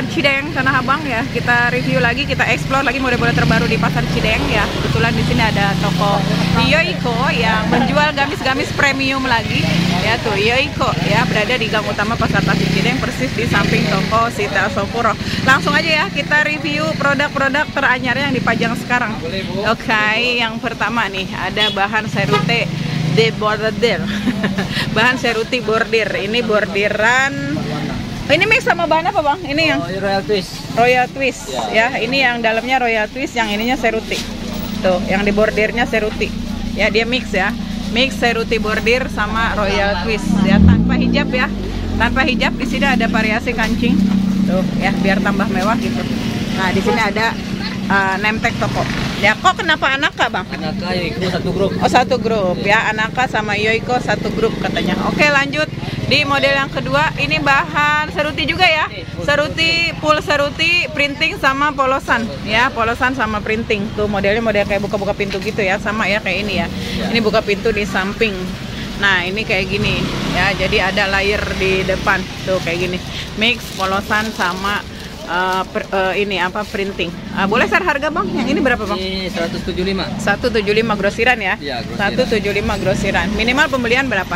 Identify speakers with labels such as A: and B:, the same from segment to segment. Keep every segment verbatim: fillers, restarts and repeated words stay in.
A: Cideng, Tanah Abang ya. Kita review lagi, kita explore lagi model-model terbaru di pasar Cideng ya. Kebetulan di sini ada toko Yoiko yang menjual gamis-gamis premium lagi. Ya tuh Yoiko ya, berada di gang utama Pasar Tasik Cideng, persis di samping toko Sita Sopuro. Langsung aja ya kita review produk-produk teranyar yang dipajang sekarang. Oke, okay, yang pertama nih ada bahan serute de bordir. Bahan seruti bordir. Ini bordiran. Ini mix sama bahan apa bang? Ini yang
B: oh, Royal Twist.
A: Royal Twist ya. ya. Ini yang dalamnya Royal Twist, yang ininya seruti. Tuh, yang di bordirnya seruti. Ya, dia mix ya. Mix seruti bordir sama Royal Twist ya, tanpa hijab ya. Tanpa hijab. Di sini ada variasi kancing. Tuh ya, biar tambah mewah gitu. Nah, di sini ada uh, name tag toko. Ya, kok kenapa Anaka bang?
B: Anaka Yoiko satu grup.
A: Oh, satu grup ya. Anaka sama Yoiko satu grup katanya. Oke, lanjut. Di model yang kedua, ini bahan seruti juga ya. Seruti, full seruti, printing sama polosan ya. Polosan sama printing. Tuh modelnya model kayak buka-buka pintu gitu ya. Sama ya kayak ini ya. Ini buka pintu di samping. Nah, ini kayak gini ya. Jadi ada layer di depan. Tuh kayak gini. Mix polosan sama Uh, per, uh, ini apa printing. Uh, boleh share harga bang? Yang ini berapa bang?
B: Ini seratus tujuh puluh lima.
A: seratus tujuh puluh lima grosiran ya?
B: Ya, grosiran.
A: seratus tujuh puluh lima grosiran. Minimal pembelian berapa?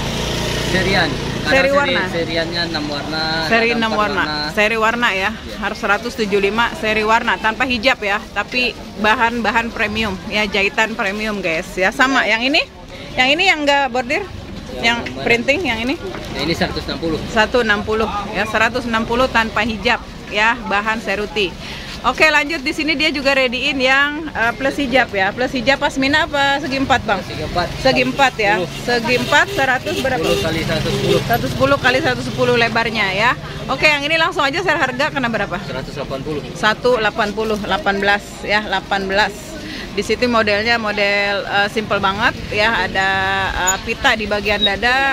B: Serian.
A: Seri warna.
B: Seriannya enam warna.
A: Seri enam warna. warna. Seri warna ya. ya. Harus seratus tujuh puluh lima seri warna tanpa hijab ya. Tapi bahan-bahan premium ya, jahitan premium guys ya. Sama yang ini? Yang ini yang enggak bordir? Ya, yang mana? Printing yang ini?
B: Ya, ini seratus enam puluh.
A: seratus enam puluh ya, seratus enam puluh tanpa hijab ya, bahan seruti. Oke, lanjut. Di sini dia juga readyin yang uh, plus hijab ya. Plus hijab pasmina apa segi empat bang?
B: Segi empat. Segi
A: empat ya. Segi empat seratus berapa?
B: sepuluh kali seratus sepuluh.
A: seratus sepuluh kali seratus sepuluh lebarnya ya. Oke, yang ini langsung aja share harga kena berapa?
B: seratus delapan puluh.
A: seratus delapan puluh, delapan belas ya, delapan belas. Di situ modelnya model uh, simple banget ya. Ada uh, pita di bagian dada.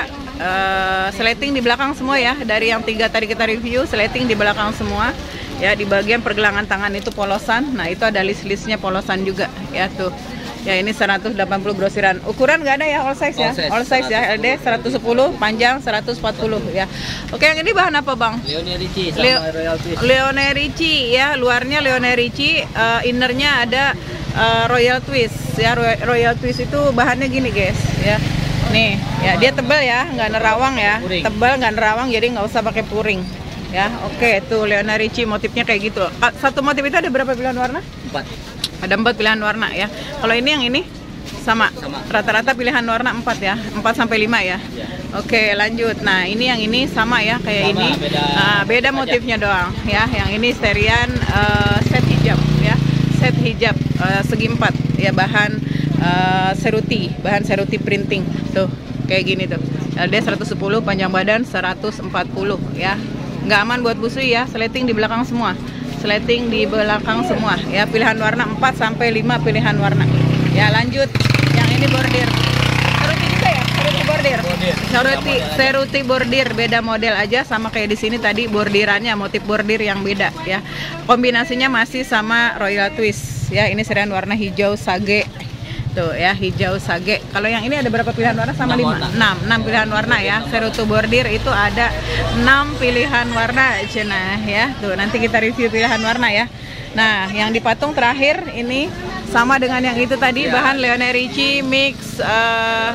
A: Uh, sleting di belakang semua ya. Dari yang tiga tadi kita review, sleting di belakang semua ya. Di bagian pergelangan tangan itu polosan. Nah, itu ada list-listnya polosan juga ya tuh ya. Ini seratus delapan puluh grosiran. Ukuran nggak ada ya, all size ya, all size ya. L D seratus sepuluh, panjang seratus empat puluh ya. Oke, yang ini bahan apa bang?
B: Leone Ricci sama
A: Leo
B: Royal Twist.
A: Leone Ricci ya. Luarnya Leone Ricci, uh, innernya ada uh, Royal Twist ya. Royal Twist itu bahannya gini guys ya. Nih ya, dia tebal ya, nggak nerawang ya, tebal nggak nerawang, jadi nggak usah pakai puring ya. Oke, tuh Leone Ricci motifnya kayak gitu. Satu motif itu ada berapa pilihan warna?
B: Empat.
A: Ada empat pilihan warna ya. Kalau ini yang ini sama, rata-rata pilihan warna empat ya, empat sampai lima ya. Ya. Oke, lanjut. Nah, ini yang ini sama ya kayak sama, ini, beda, uh, beda motifnya doang ya. Yang ini serian uh, set hijab ya, set hijab uh, segi empat ya, bahan uh, seruti, bahan seruti printing tuh kayak gini tuh. L D seratus sepuluh, panjang badan seratus empat puluh ya. Nggak aman buat busui ya, sleting di belakang semua. Sleting di belakang semua ya, pilihan warna empat sampai lima pilihan warna. Ya, lanjut. Yang ini bordir. Seruti juga ya? Seruti bordir. Seruti seruti bordir, beda model aja sama kayak di sini tadi, bordirannya motif bordir yang beda ya. Kombinasinya masih sama Royal Twist ya. Ini serian warna hijau sage. Tuh ya, hijau sage. Kalau yang ini ada berapa pilihan warna? Sama lima? enam. enam pilihan warna ya. Serutu bordir itu ada enam pilihan warna cenah ya. Tuh, nanti kita review pilihan warna ya. Nah, yang dipatung terakhir ini sama dengan yang itu tadi, bahan Leone Ricci mix uh,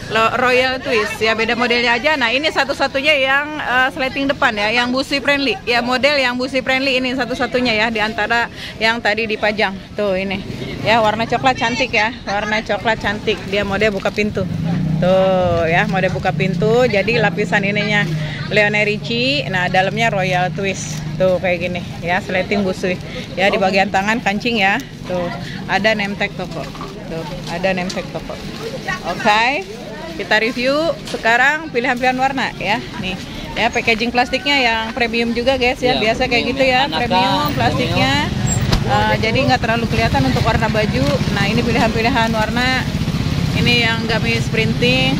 A: Royal Twist ya, beda modelnya aja. Nah, ini satu-satunya yang uh, sleting depan ya, yang busui friendly ya, model yang busui friendly ini satu-satunya ya di antara yang tadi dipajang. Tuh ini ya, warna coklat cantik ya, warna coklat cantik. Dia model buka pintu. Tuh ya, model buka pintu. Jadi lapisan ininya Leone Ricci, nah dalamnya Royal Twist. Tuh kayak gini ya, sleting busui ya. Di bagian tangan kancing ya. Tuh ada name tag toko. Tuh ada name tag toko. Oke, okay. Kita review sekarang pilihan-pilihan warna ya. Nih ya, packaging plastiknya yang premium juga guys ya, ya biasa kayak gitu ya, premium plastiknya. Uh, jadi nggak terlalu kelihatan untuk warna baju. Nah, ini pilihan-pilihan warna. Ini yang gamis printing,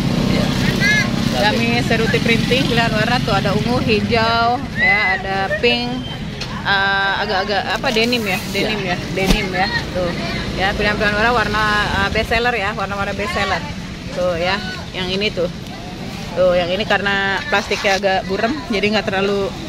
A: gamis seruti printing, pilihan warna tuh ada ungu, hijau, ya ada pink, agak-agak uh, apa denim ya, denim ya, denim ya, tuh ya pilihan-pilihan warna warna uh, best seller ya, warna-warna best seller, tuh ya, yang ini tuh, tuh yang ini karena plastiknya agak burem, jadi nggak terlalu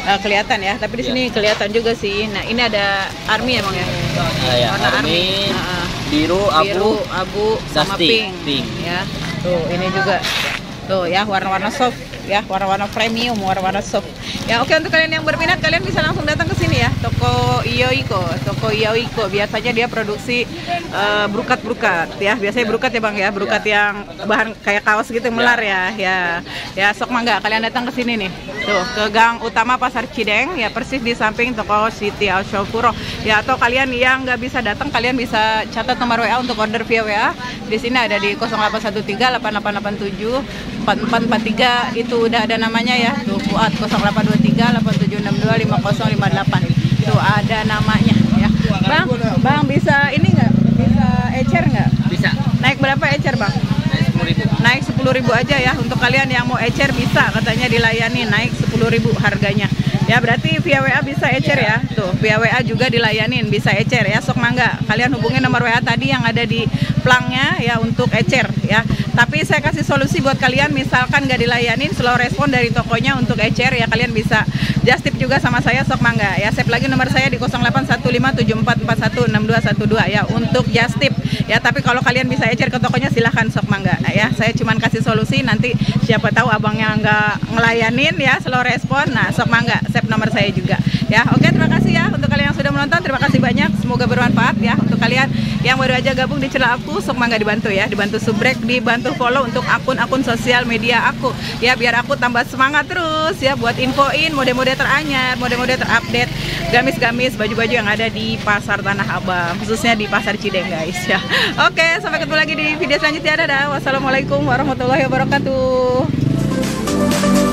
A: uh, kelihatan ya, tapi di
B: Iya.
A: sini kelihatan juga sih. Nah, ini ada army emang ya.
B: Nah, ya,
A: Warna
B: army,
A: Heeh.
B: biru, abu,
A: Biru, abu, sama
B: dusty,
A: pink.
B: pink.
A: Ya. Tuh, ini juga. Tuh ya, warna-warna soft ya, warna-warna premium, warna-warna soft. Ya, oke, untuk kalian yang berminat kalian bisa langsung datang ke sini ya, toko Ioiko, toko Ioiko. Biasanya dia produksi eh, brukat-brukat ya. Biasanya brukat ya, Bang ya, brukat yang bahan kayak kaos gitu melar ya. Ya. Ya, sok mangga kalian datang ke sini nih. Tuh, ke Gang Utama Pasar Cideng ya, persis di samping toko Siti Alsyofuro. Ya, atau kalian yang nggak bisa datang, kalian bisa catat nomor W A untuk order via W A. Di sini ada di nol delapan satu tiga delapan delapan delapan tujuh empat empat empat tiga, itu udah ada namanya ya. Tuh, Fuad nol delapan dua tiga delapan tujuh enam dua lima nol lima delapan. Itu ada namanya ya. Bang, Bang bisa ini nggak? Bisa ecer nggak?
B: Bisa.
A: Naik berapa ecer, Bang?
B: sepuluh ribu.
A: Naik sepuluh ribu aja ya. Untuk kalian yang mau ecer bisa, katanya dilayani, naik sepuluh ribu harganya. Ya, berarti via W A bisa ecer ya. Tuh, via W A juga dilayanin, bisa ecer ya. Sok mangga. Kalian hubungin nomor W A tadi yang ada di plangnya ya untuk ecer ya. Tapi saya kasih solusi buat kalian, misalkan nggak dilayanin, slow respon dari tokonya untuk ecer ya, kalian bisa just tip juga sama saya, sok mangga ya. Save lagi nomor saya di nol delapan satu lima tujuh empat empat satu enam dua satu dua ya untuk just tip ya. Tapi kalau kalian bisa ecer ke tokonya silahkan, sok mangga ya. Saya cuman kasih solusi, nanti siapa tahu abangnya nggak ngelayanin ya, slow respon, nah sok mangga save nomor saya juga ya. Oke, terima kasih ya untuk kalian yang sudah menonton, terima kasih banyak, semoga bermanfaat ya. Untuk kalian yang baru aja gabung di channel aku, sok mangga dibantu ya, dibantu subrek, dibantu follow untuk akun-akun sosial media aku ya, biar aku tambah semangat terus ya buat infoin mode-mode teranyar, mode-mode terupdate, gamis-gamis, baju-baju yang ada di pasar Tanah Abang, khususnya di pasar Cideng guys ya. Oke, sampai ketemu lagi di video selanjutnya. Dadah, wassalamualaikum warahmatullahi wabarakatuh.